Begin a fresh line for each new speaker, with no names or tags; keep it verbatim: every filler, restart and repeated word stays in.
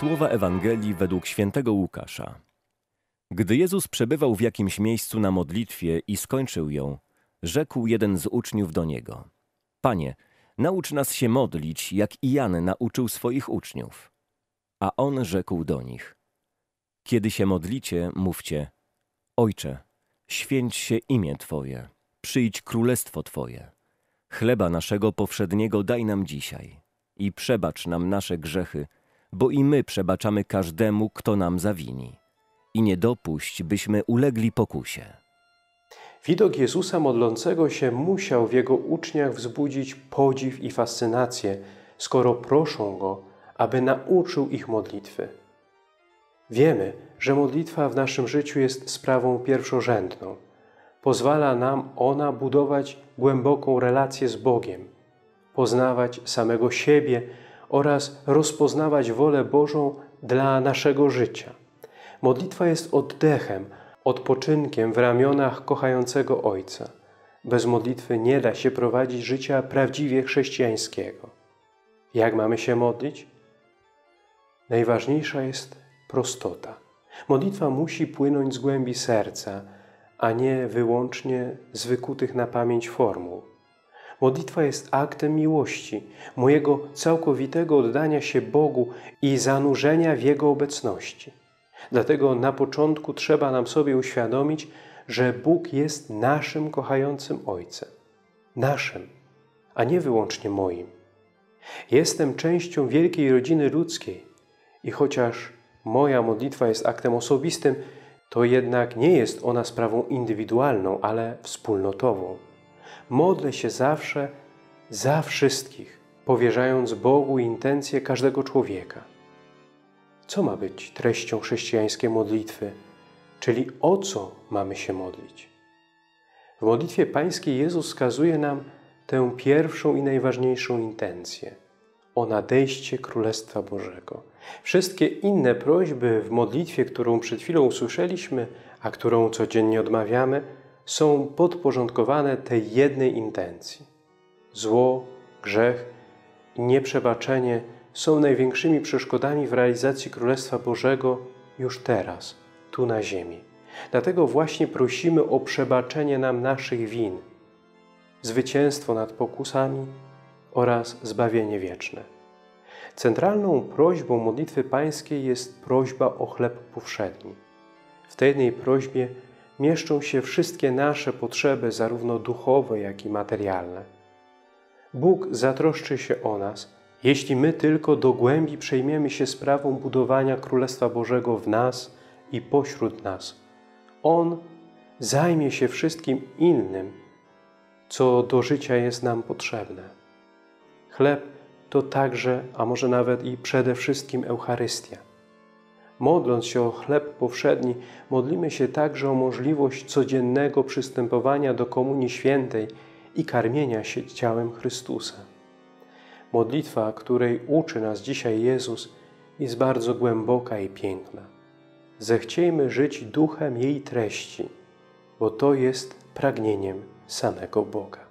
Słowa Ewangelii według świętego Łukasza. Gdy Jezus przebywał w jakimś miejscu na modlitwie i skończył ją, rzekł jeden z uczniów do Niego: Panie, naucz nas się modlić, jak i Jan nauczył swoich uczniów. A On rzekł do nich: Kiedy się modlicie, mówcie: Ojcze, święć się imię Twoje, przyjdź królestwo Twoje. Chleba naszego powszedniego daj nam dzisiaj i przebacz nam nasze grzechy, bo i my przebaczamy każdemu, kto nam zawini. I nie dopuść, byśmy ulegli pokusie.
Widok Jezusa modlącego się musiał w Jego uczniach wzbudzić podziw i fascynację, skoro proszą Go, aby nauczył ich modlitwy. Wiemy, że modlitwa w naszym życiu jest sprawą pierwszorzędną. Pozwala nam ona budować głęboką relację z Bogiem, poznawać samego siebie oraz rozpoznawać wolę Bożą dla naszego życia. Modlitwa jest oddechem, odpoczynkiem w ramionach kochającego Ojca. Bez modlitwy nie da się prowadzić życia prawdziwie chrześcijańskiego. Jak mamy się modlić? Najważniejsza jest prostota. Modlitwa musi płynąć z głębi serca, a nie wyłącznie z wykutych na pamięć formuł. Modlitwa jest aktem miłości, mojego całkowitego oddania się Bogu i zanurzenia w Jego obecności. Dlatego na początku trzeba nam sobie uświadomić, że Bóg jest naszym kochającym Ojcem. Naszym, a nie wyłącznie moim. Jestem częścią wielkiej rodziny ludzkiej i chociaż moja modlitwa jest aktem osobistym, to jednak nie jest ona sprawą indywidualną, ale wspólnotową. Modlę się zawsze za wszystkich, powierzając Bogu intencje każdego człowieka. Co ma być treścią chrześcijańskiej modlitwy, czyli o co mamy się modlić? W modlitwie pańskiej Jezus wskazuje nam tę pierwszą i najważniejszą intencję o nadejście Królestwa Bożego. Wszystkie inne prośby w modlitwie, którą przed chwilą usłyszeliśmy, a którą codziennie odmawiamy, są podporządkowane tej jednej intencji. Zło, grzech i nieprzebaczenie są największymi przeszkodami w realizacji Królestwa Bożego już teraz, tu na ziemi. Dlatego właśnie prosimy o przebaczenie nam naszych win, zwycięstwo nad pokusami oraz zbawienie wieczne. Centralną prośbą modlitwy pańskiej jest prośba o chleb powszedni. W tej jednej prośbie mieszczą się wszystkie nasze potrzeby, zarówno duchowe, jak i materialne. Bóg zatroszczy się o nas, jeśli my tylko do głębi przejmiemy się sprawą budowania Królestwa Bożego w nas i pośród nas. On zajmie się wszystkim innym, co do życia jest nam potrzebne. Chleb to także, a może nawet i przede wszystkim Eucharystia. Modląc się o chleb powszedni, modlimy się także o możliwość codziennego przystępowania do Komunii Świętej i karmienia się ciałem Chrystusa. Modlitwa, której uczy nas dzisiaj Jezus, jest bardzo głęboka i piękna. Zechciejmy żyć duchem jej treści, bo to jest pragnieniem samego Boga.